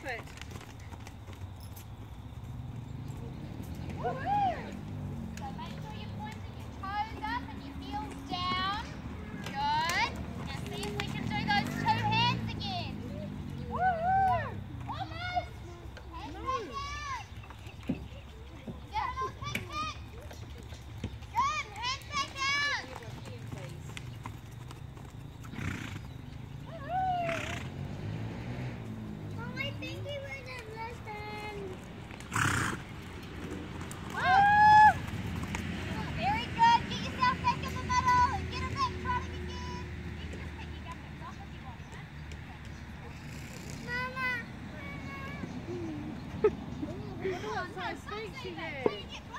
off it. Woohoo! So make sure you're pointing your toes up and your heels down. Good. Now see if we can do those 2 hands again. Woohoo! Almost. Hands back out. Get a little kick, kick. Good. Hands back out. Woohoo! Mom, I think you would have listened. Very good. Get yourself back in the middle and get her back trotting again. You can just pick your gums off if you want, huh? Mama. Look what size feet she has.